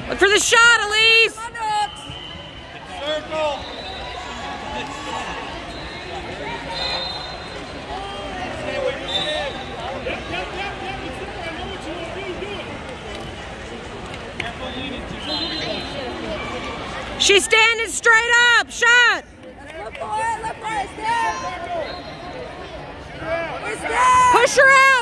Look for the shot, Elise. Circle. She's standing straight up. Shot. Look for it. Stand. Push her out.